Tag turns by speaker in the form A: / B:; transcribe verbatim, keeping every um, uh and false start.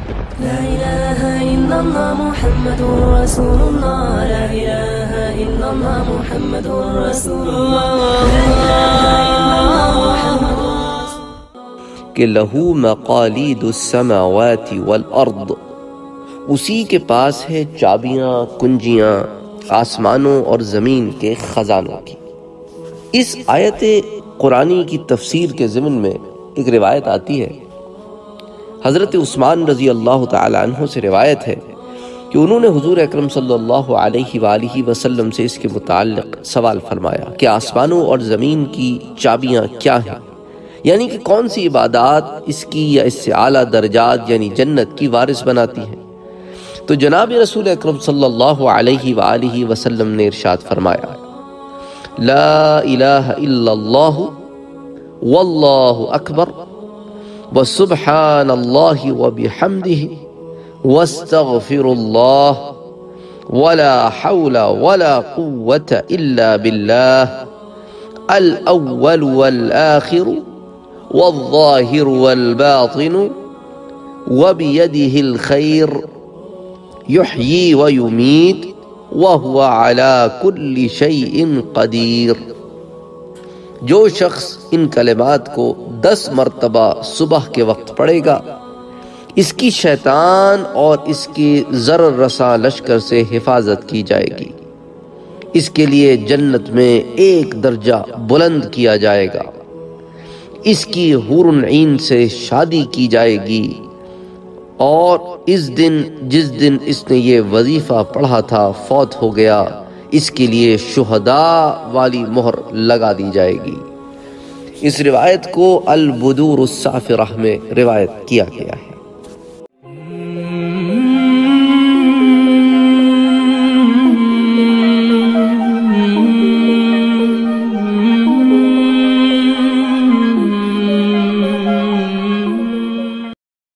A: لا إله إلا الله محمد رسول الله لا إله إلا الله محمد رسول الله لا إله إلا الله محمد
B: کہ لہو مقالید السماوات والارض، اسی کے پاس ہے چابیاں کنجیاں آسمانوں اور زمین کے خزانوں کی۔ اس آیت قرآنی کی تفسیر کے ضمن میں ایک روایت آتی ہے، حضرت عثمان رضی اللہ تعالی عنہ سے روایت ہے کہ انہوں نے حضور اکرم صلی اللہ علیہ وآلہ وسلم سے اس کے متعلق سوال فرمایا کہ آسمانوں اور زمین کی چابیاں کیا ہیں، یعنی کہ کون سی عبادات اس کی یا اس سے اعلیٰ درجات یعنی جنت کی وارث بناتی ہیں؟ تو جناب رسول اکرم صلی اللہ علیہ وآلہ وسلم نے ارشاد فرمایا، لا الہ الا اللہ واللہ اکبر وسبحان اللہ وبحمدہ واستغفر اللہ ولا حول ولا قوة الا باللہ الاول والآخر والظاہر والباطن وبیدہ الخیر یحیی ویمیت وہو علی کل شیء قدیر۔ جو شخص ان کلمات کو دس مرتبہ صبح کے وقت پڑھے گا، اس کی شیطان اور اس کے ضرر رساں لشکر سے حفاظت کی جائے گی، اس کے لیے جنت میں ایک درجہ بلند کیا جائے گا، اس کی حور العین سے شادی کی جائے گی، اور اس دن جس دن اس نے یہ وظیفہ پڑھا تھا فوت ہو گیا، اس کے لیے شہداء والی مہر لگا دی جائے گی۔ اس روایت کو البدور السافرہ میں روایت کیا گیا ہے۔